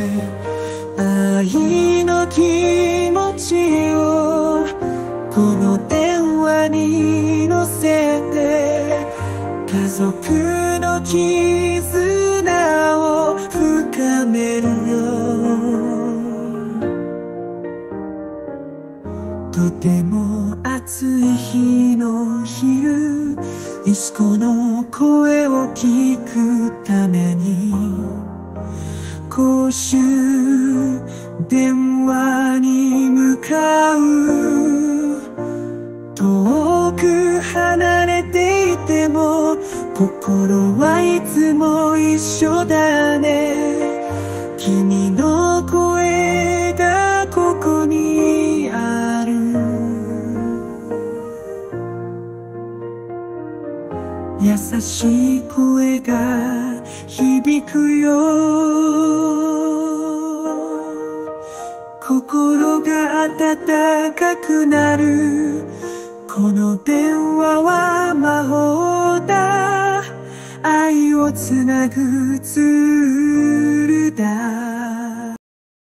愛の気持ちをこの電話に乗せて、家族の絆を深めるよ。とても暑い日の昼、息子の声を聞くために公衆電話に向かう。遠く離れていても心はいつも一緒だね。君の声がここにある。優しい声が響くよ。心が温かくなる。この電話は魔法だ。愛をつなぐツール。